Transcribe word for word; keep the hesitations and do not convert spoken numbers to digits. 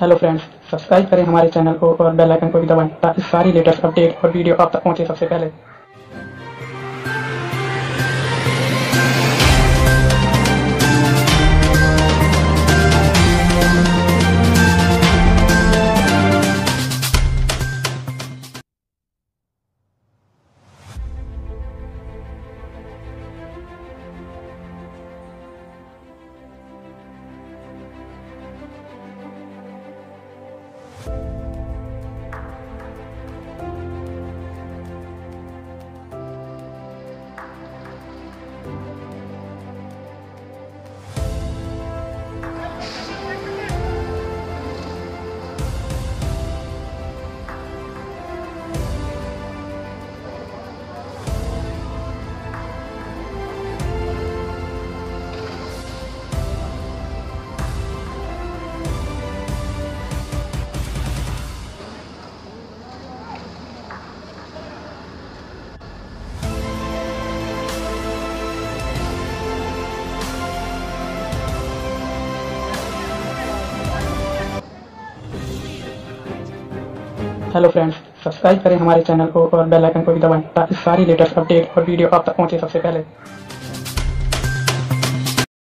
Hello friends, subscribe करें हमारे channel को और बेल आइकन को भी दबाएं ताकि सारी लेटेस्ट अपडेट और वीडियो आप तक पहुंचे सबसे पहले। हेलो फ्रेंड्स, सब्सक्राइब करें हमारे चैनल को और बेल आइकन को भी दबाएं ताकि सारी लेटेस्ट अपडेट और वीडियो आप तक पहुंचे सबसे पहले।